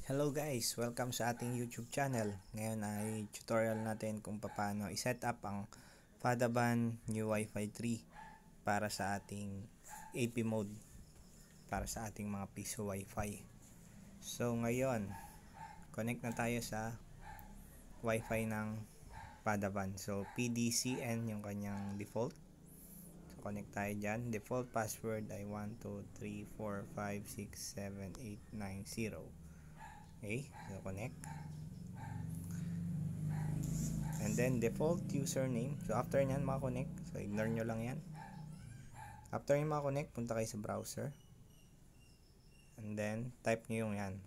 Hello guys! Welcome sa ating YouTube channel. Ngayon ay tutorial natin kung paano i-set up ang Fadaban New Wi-Fi 3 para sa ating AP mode, para sa ating mga piso Wi-Fi. So ngayon, connect na tayo sa Wi-Fi ng Fadaban. So PDCN yung kanyang default. So connect tayo dyan. Default password ay 12345678990. Okay, so connect. And then default username. So after nyan makakonect, so ignore nyo lang yan. After nyo makakonect, punta kayo sa browser. And then type nyo yung yan,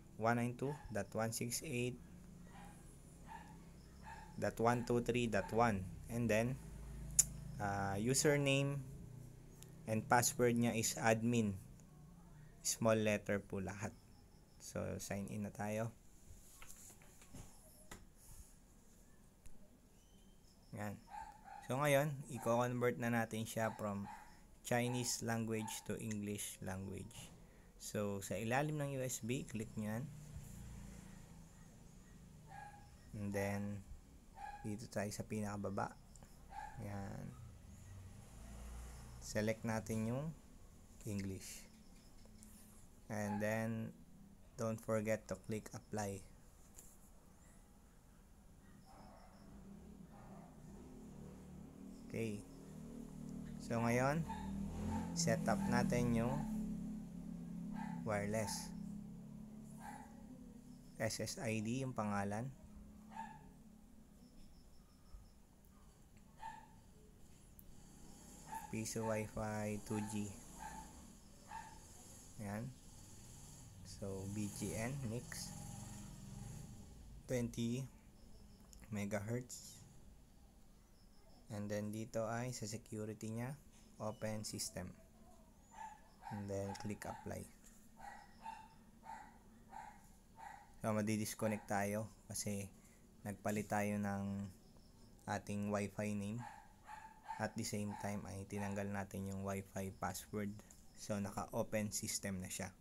192.168.123.1. And then username and password nya is admin. Small letter po lahat. So sign in na tayo. Yan. So ngayon, i-convert na natin siya from Chinese language to English language. So sa ilalim ng USB, click nyo yan. And then dito tayo sa pinakababa. Yan. Select natin yung English. And then don't forget to click apply. Okay. So ngayon, set up natin yung wireless. SSID yung pangalan. Piso Wi-Fi 2G. Yan. So BGN mix 20 megahertz. And then dito ay sa security nya, open system. And then click apply. So madi-disconnect tayo kasi nagpalit tayo ng ating Wi-Fi name. At the same time ay tinanggal natin yung Wi-Fi password. So naka-open system na siya.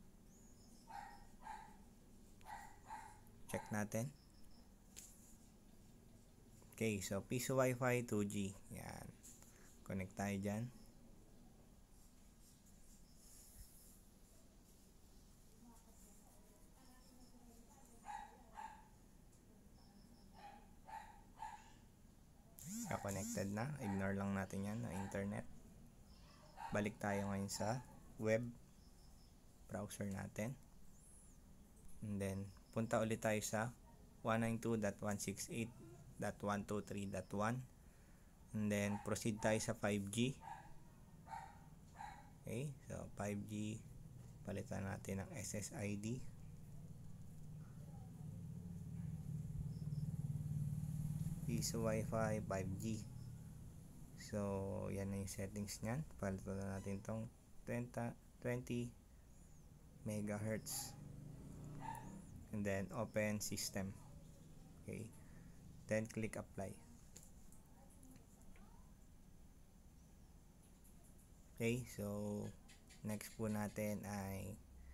Check natin. Okay, so Piso Wi-Fi 2G. Yan. Connect tayo dyan. Connected na. Ignore lang natin yan na internet. Balik tayo ngayon sa web browser natin. And then, punta ulit tayo sa 192.168.123.1. And then proceed tayo sa 5G. Okay, so 5G, palitan natin ng SSID. Piso Wi-Fi 5G. So yan na yung settings nyan. Palitan na natin tong 20 megahertz. And then open system. Okay, then click apply. Okay, so next po natin ay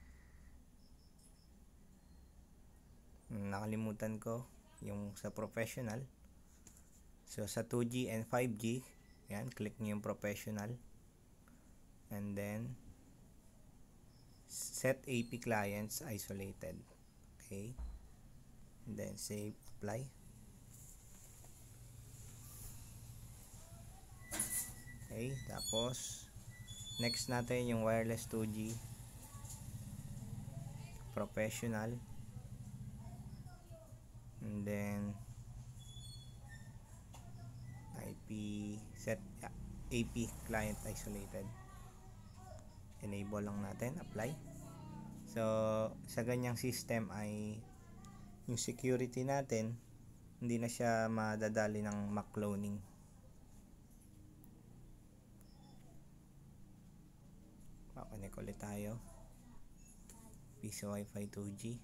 nakalimutan ko yung sa professional. So sa 2G and 5G, yan, click nyo yung professional. And then set AP clients isolated. Okay, and then save, apply. Okay, tapos next natin yung wireless 2G professional. And then IP set AP client isolated. Enable lang natin, apply. So sa ganyang system ay yung security natin hindi na siya madadali ng MAC-cloning. Connect ulit tayo. Piso Wi-Fi 2G.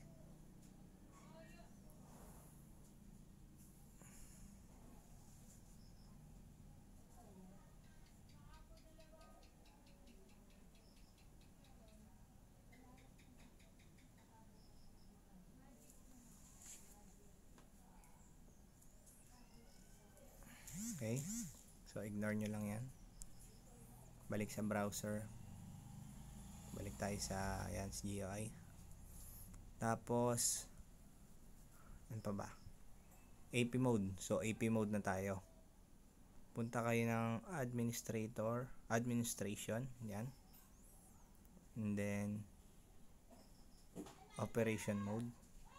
Okay, so ignore nyo lang yan. Balik sa browser, balik tayo sa yan, sa GUI. Tapos ano pa ba, AP mode. So AP mode na tayo. Punta kayo ng administration, yan, and then operation mode.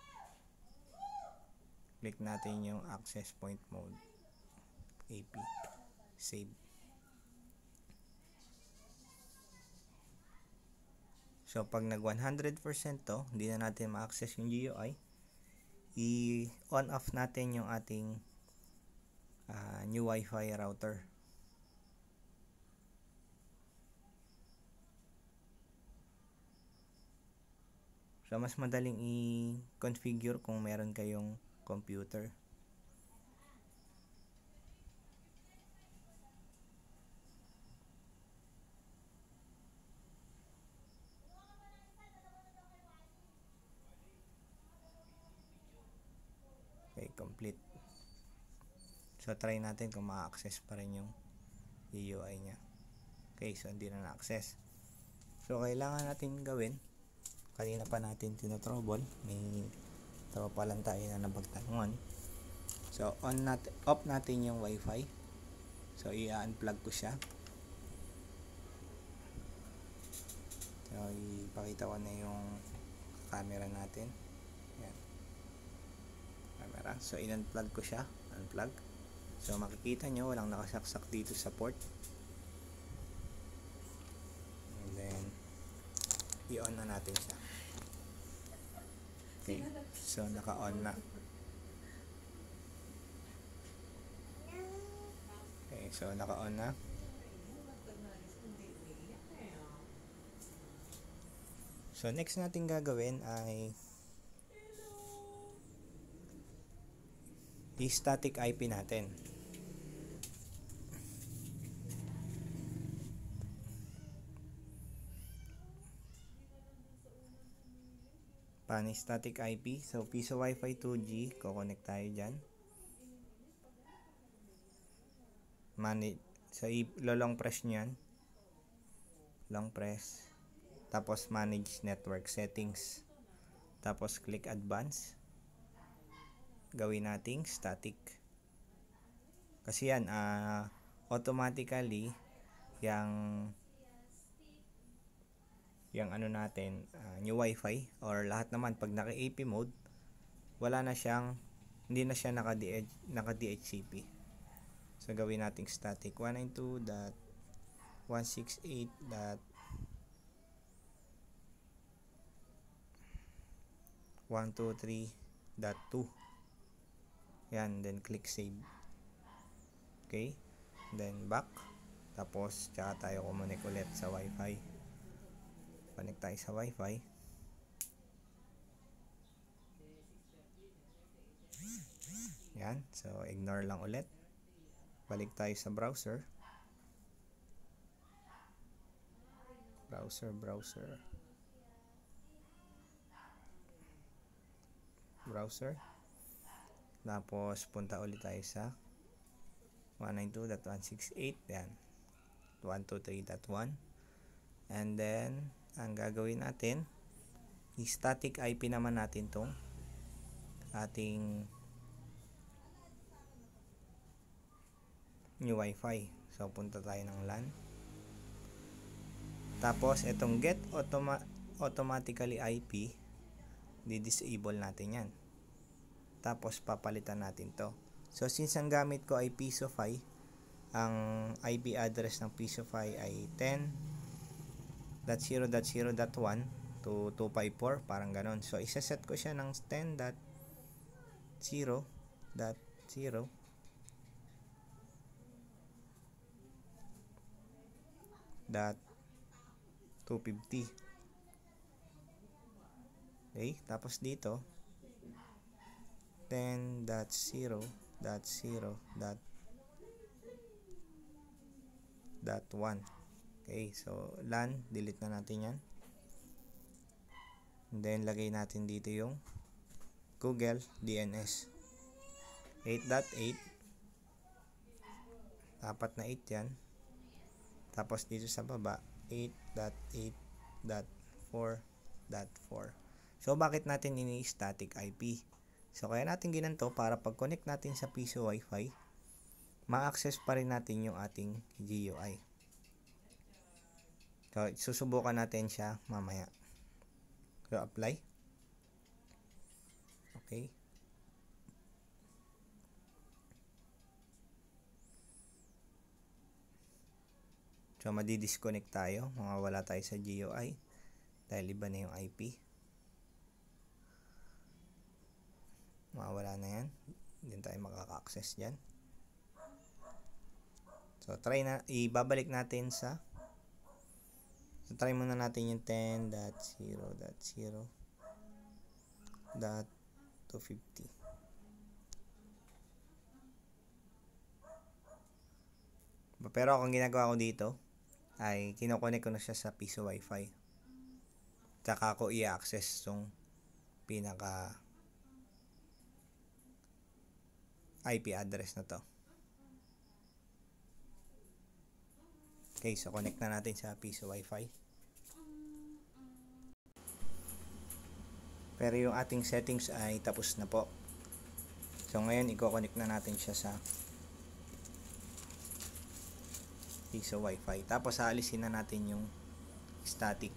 Click natin yung access point mode, AP, save. So pag nag 100% to, hindi na natin ma-access yung GUI, i-on off natin yung ating new Wi-Fi router. So mas madaling i-configure kung meron kayong computer. Okay, complete. So try natin kung ma-access pa rin yung GUI nya. Okay, so hindi na na-access. So kailangan natin gawin, kanina pa natin tinotrouble, may tropa lang tayo na nabagtanungan. So off natin yung Wi-Fi. So i-unplug ko siya. So ipakita ko na yung camera natin. Yan, camera. So in-unplug ko siya, unplug. So makikita nyo walang nakasaksak dito sa port. And then i-on na natin siya. Okay, so naka-on na. Okay, so naka-on na. So next natin gagawin ay i-static IP natin. Paano static IP? So Piso Wi-Fi 2G, kukonect tayo dyan. Manage, so long press nyo yan. Long press. Tapos manage network settings. Tapos click advance. Gawin nating static. Kasi yan, automatically yung ano natin, new Wi-Fi or lahat naman pag naka AP mode, wala na siyang, hindi na siya naka DHCP. So gawin nating static 192.168.123.2. yan, then click save. Okay, then back, tapos tsaka tayo connect ulit sa Wi-Fi. Connect tayo sa Wi-Fi. Yan, so ignore lang ulit. Balik tayo sa browser. Browser. Tapos punta ulit tayo sa 192.168, yan, 123.1. and then ang gagawin natin, i-static IP naman natin tong ating new Wi-Fi. So punta tayo ng LAN. Tapos itong get automatically IP, di-disable natin yan. Tapos papalitan natin to. So since ang gamit ko ay Pisofy, ang IP address ng Pisofy ay 10.0.0.1 to 254, parang ganon. So isa-set ko siya ng 10.0.0.250. Okay, tapos dito 10.0.0.1. Okay, so LAN, delete na natin yan. And then lagay natin dito yung Google DNS 8.8 Apat na 8 yan. Tapos dito sa baba, 8.8.4.4. So, bakit natin ini-static IP? So, kaya natin ginanto para pag-connect natin sa piso Wi-Fi, ma-access pa rin natin yung ating GUI. So, susubukan natin siya mamaya. So, apply. Okay. So, madi-disconnect tayo. Mawawala tayo sa GUI dahil iba na yung IP. Mawawala na yan. Hindi tayo makaka-access dyan. So, ibabalik natin sa so, try muna natin yung 10.0.0.250. Pero ang ginagawa ko dito ay kinoconnect ko na siya sa piso Wi-Fi. Tsaka ko i-access yung pinaka IP address na to. Okay, so connect na natin sa piso Wi-Fi. Pero yung ating settings ay tapos na po. So ngayon i-connect na natin siya sa piso Wi-Fi. Tapos aalisin na natin yung static.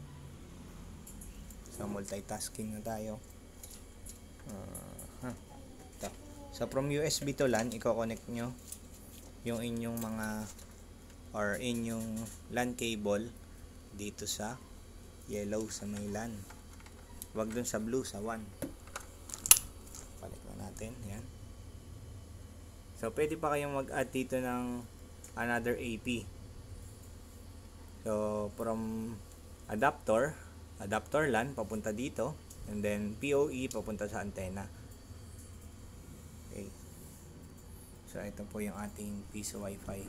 So multitasking na tayo. Ito. So from USB to LAN, i-connect nyo yung inyong mga or inyong LAN cable dito sa yellow sa may LAN. Huwag dun sa blue, sa 1. Balik na natin. Yan. So pwede pa kayong mag-add dito ng another AP. So from adapter LAN papunta dito, and then PoE papunta sa antena. Okay. So ito po yung ating piso Wi-Fi.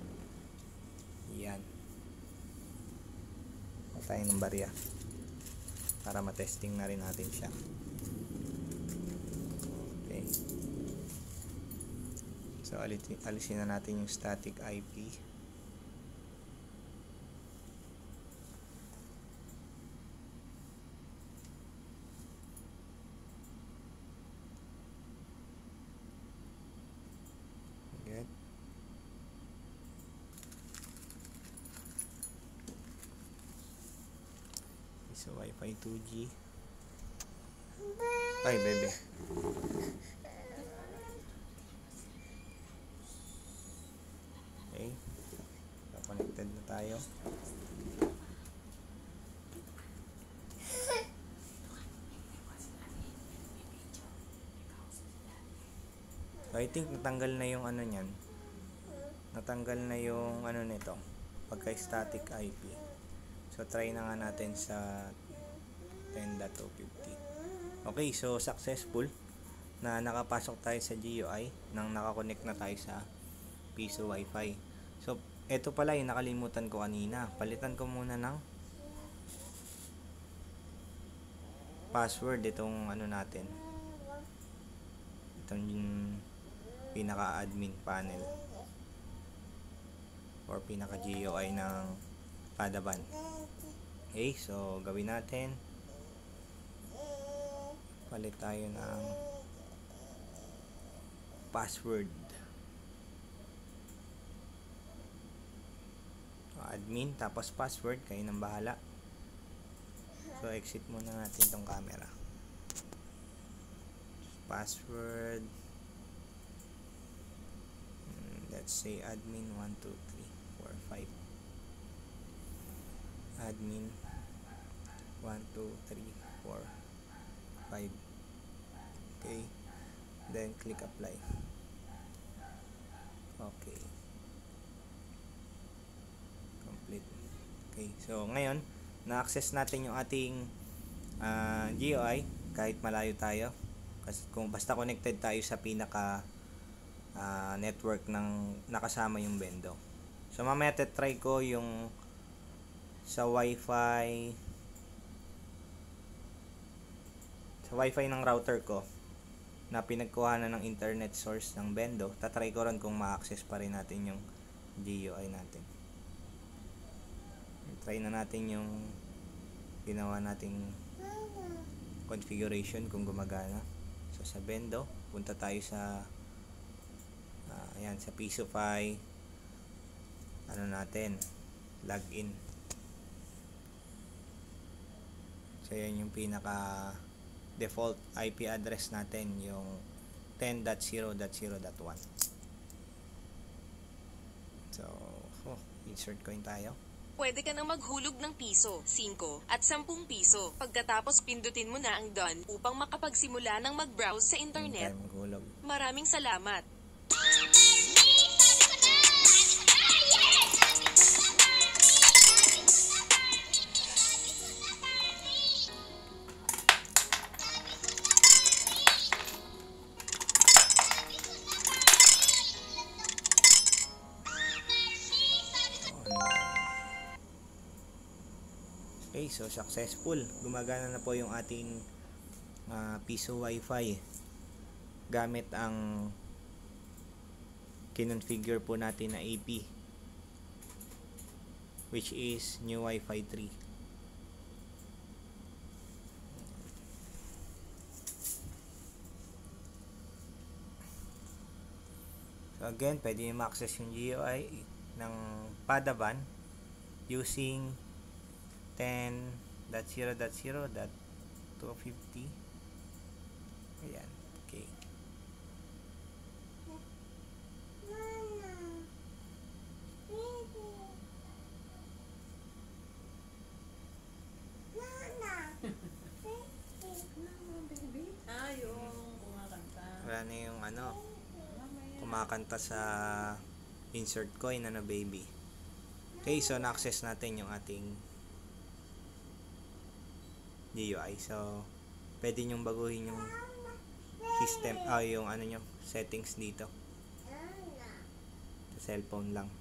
Yan. Patayin ng barya para matesting na rin natin siya. Okay. So alisin na natin yung static IP. Good. So Wi-Fi 2G. Ay, bebe. Okay. So, connected na tayo. So, I think natanggal na yung ano niyan. Natanggal na yung ano nito. Pagka-static IP. So, try na nga natin sa 10.250. Okay, so successful na nakapasok tayo sa GUI nang nakakonect na tayo sa piso Wi-Fi. So, eto pala yung nakalimutan ko kanina. Palitan ko muna ng password itong ano natin. Itong pinaka-admin panel or pinaka-GUI ng Padaban. Okay, so gawin natin. Palit tayo ng password. Admin, tapos password, kayo nang bahala. So, exit muna natin tong camera. Password. Let's say admin 1, 2, 3, 4, 5. Admin 1, 2, 3, 4, 5. Okay. Then, click apply. Okay. Complete. Okay. So, ngayon, na-access natin yung ating GUI kahit malayo tayo. Kasi kung basta connected tayo sa pinaka network ng nakasama yung bendo. So, mamaya try ko yung sa Wi-Fi ng router ko na pinagkuhanan ng internet source ng Bendo. Tatry ko rin kung ma-access pa rin natin yung GUI natin. Try na natin yung ginawa nating configuration kung gumagana. So sa Bendo, punta tayo sa ayan, sa Pisofy, ano natin, login. So yan yung pinaka default IP address natin, yung 10.0.0.1. So insert coin tayo. Pwede ka nang maghulog ng piso, 5 at 10 piso. Pagkatapos pindutin mo na ang done upang makapagsimula ng mag-browse sa internet. Maghulog. Maraming salamat. Okay, so successful. Gumagana na po yung ating Piso Wi-Fi gamit ang kinonfigure po natin na AP, which is New Wi-Fi 3. So again, pwede nyo ma-access yung GUI ng Padaban using 10.0.0.250. Ayan, okay. Yung kumakanta. Wala na yung kumakanta sa insert coin baby. Okay, so na-access natin yung ating GUI. So pwede nyong baguhin yung system, yung nyo, settings dito sa cellphone lang.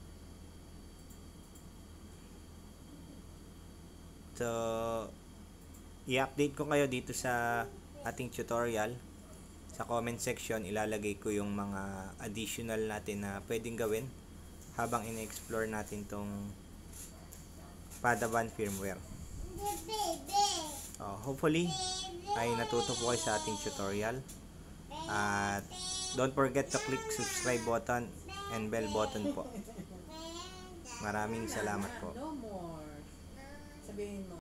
So i-update ko kayo dito sa ating tutorial. Sa comment section ilalagay ko yung mga additional natin na pwedeng gawin habang ina-explore natin tong Padaban firmware. Hopefully ay natuto po kayo sa ating tutorial, at don't forget to click subscribe button and bell button po. Maraming salamat po. No more. Sabihin mo.